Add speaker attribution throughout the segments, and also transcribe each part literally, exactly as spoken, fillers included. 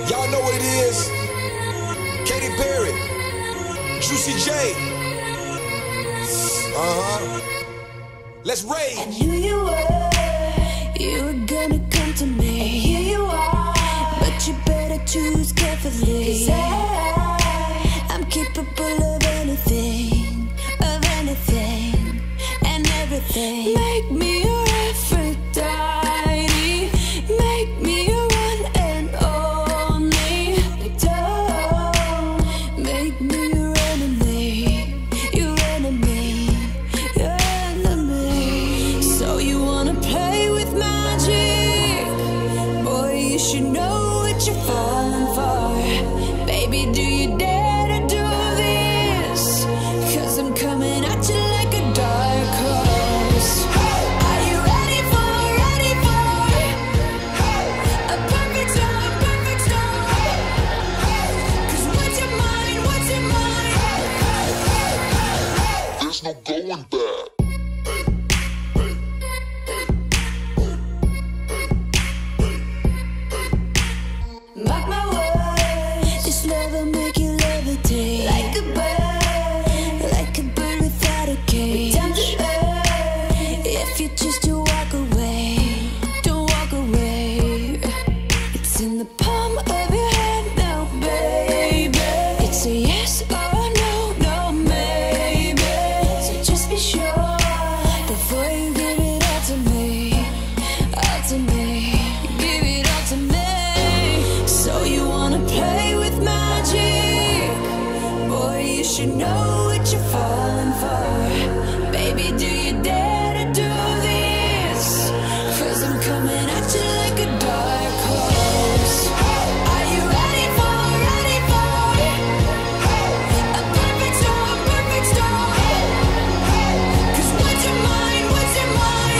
Speaker 1: Y'all know what it is. Katy Perry, Juicy J. Uh-huh. Let's rage.
Speaker 2: I knew you were, you were gonna come to me. And here you are, but you better choose carefully. 'Cause I, I'm capable of anything, of anything, and everything. Make me your Aphrodite, make me your one and only. Don't make me your enemy, your enemy, your enemy. So you wanna play with magic? Boy, you should know what you're falling for. Baby, do you dare to do this? 'Cause I'm coming at you like a dark horse. Are you ready for, ready for a perfect storm, perfect storm? 'Cause what's your mind, what's your mind?
Speaker 3: There's no going back.
Speaker 2: Mark my words, this love will make you levitate like a bird, like a bird without a cage. Down to earth, if you choose to walk away, don't walk away. It's in the palm of your hand now, baby. It's a yes or a no, no maybe. So just be sure before you give it all to me, all to me. Give it all to me. So you wanna play with magic? Boy, you should know what you're falling for. Baby, do you dare to do this? 'Cause I'm coming at you like a dark horse. Are you ready for, ready for a perfect storm, perfect storm? 'Cause what's your mind, what's your mind?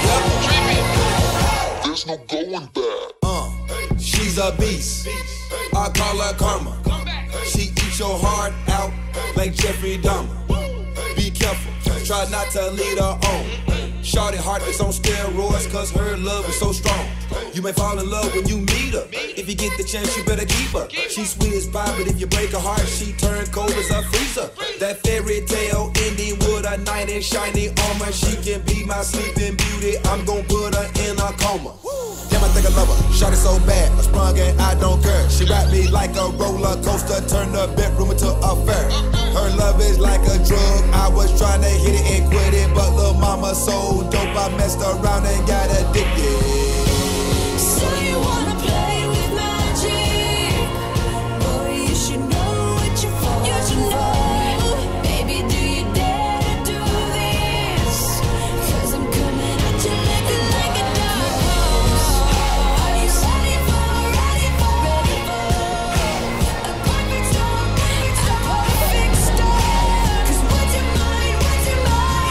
Speaker 3: There's no going back.
Speaker 1: Uh, she's a beast. I call her karma. She eats your heart out like Jeffrey Dahmer. Be careful, try not to lead her on. Shorty heart is on steroids, 'cause her love is so strong. You may fall in love when you meet her. If you get the chance, you better keep her. She's sweet as pie, but if you break her heart, she turn cold as a freezer. That fairy tale ending with a knight in shiny armor. She can be my sleeping beauty. I'm gon' put her in a coma. Damn, I think I love her. Shot it so bad, I sprung and I don't care. She wrapped me like a roller coaster, turned the bedroom into a fair. Her love is like a drug. I was trying to hit it and quit it, but lil' mama so dope, I messed around and got addicted.
Speaker 2: So you wanna play with magic? Boy, you should know what you're falling for. Baby, do you dare to do this? 'Cause I'm coming at you like a, like a dark horse. Are you ready for, ready for, ready for a perfect storm, perfect storm, perfect storm? 'Cause what's your mind, what's your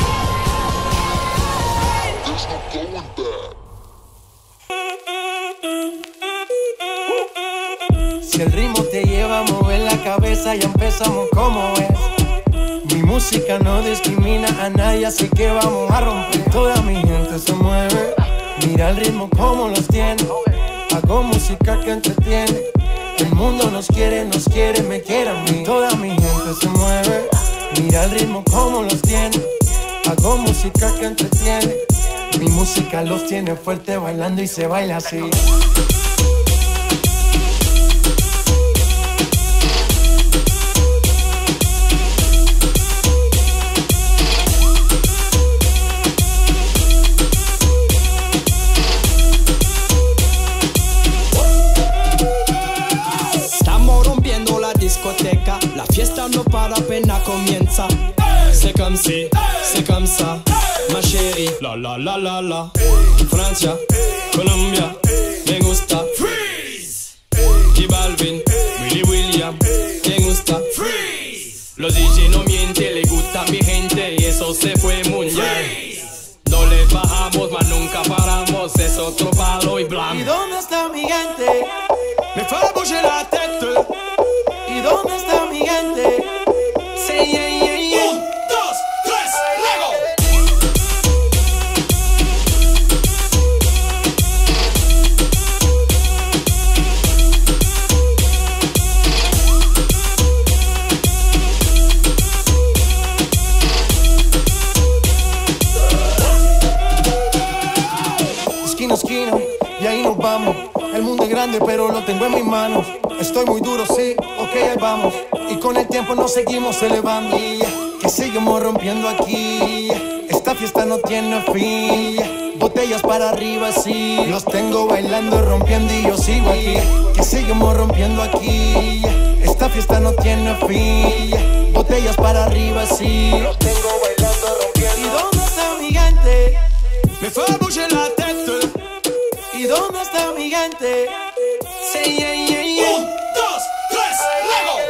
Speaker 2: mind?
Speaker 3: There's no going back.
Speaker 4: Si el ritmo te lleva a mover la cabeza, ya empezamos como es. Mi música no discrimina a nadie, así que vamos a romper. Toda mi gente se mueve, mira el ritmo como los tiene. Hago música que entretiene. El mundo nos quiere, nos quiere, me quiere a mí. Toda mi gente se mueve, mira el ritmo como los tiene. Hago música que entretiene. Mi música los tiene fuerte bailando y se baila así.
Speaker 5: La fiesta no para, apenas comienza. C'est comme si, c'est comme ça, ma chérie. La la la la la. Francia, Colombia, me gusta. Freeze. J Balvin, Willy William, me gusta. Freeze. Los D J no mienten, le gusta mi gente y eso se fue muy bien. No le bajamos, mas nunca paramos, es otro palo y blanco.
Speaker 4: ¿Y dónde está mi gente?
Speaker 5: Me fait bouger la tête.
Speaker 4: ¿Y dónde está mi gente?
Speaker 5: Say yeah, yeah, yeah. Un, dos, tres, luego.
Speaker 4: esquina a esquina y ahí nos vamos. El mundo es grande pero lo tengo en mis manos. Estoy muy duro, sí, ok, ahí vamos. Y con el tiempo nos seguimos elevando. Que seguimos rompiendo aquí. Esta fiesta no tiene fin. Botellas para arriba, sí. Los tengo bailando, rompiendo y yo sigo aquí. Que seguimos rompiendo aquí. Esta fiesta no tiene fin. Botellas para arriba, sí. Los tengo bailando, rompiendo. ¿Y dónde está mi gente?
Speaker 5: Me fais bouger la tête.
Speaker 4: ¿Y dónde está mi gente? Say yeah, yeah, yeah.
Speaker 5: Un, dos, tres, luego.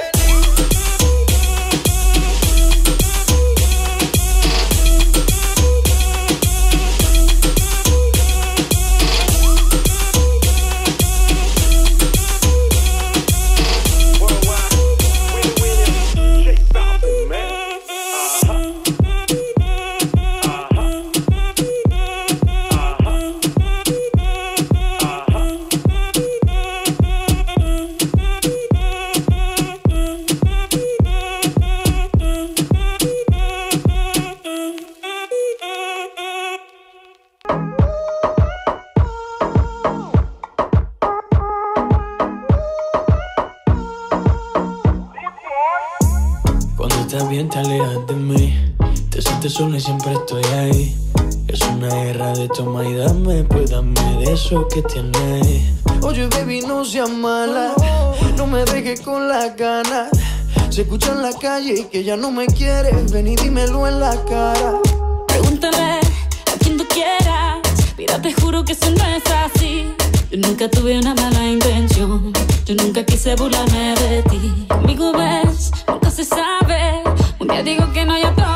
Speaker 6: Te alejas de mí, te sientes sola y siempre estoy ahí. Es una guerra de toma y dame, pues dame de eso que tienes. Oye baby, no seas mala, no me dejes con las ganas. Se escucha en la calle que ya no me quieres, ven y dímelo en la cara.
Speaker 7: Pregúntale a quien tú quieras, mira te juro que eso no es así. Yo nunca tuve una mala intención, yo nunca quise burlarme de ti. Conmigo ves, nunca se sabe. Un día digo que no hay otro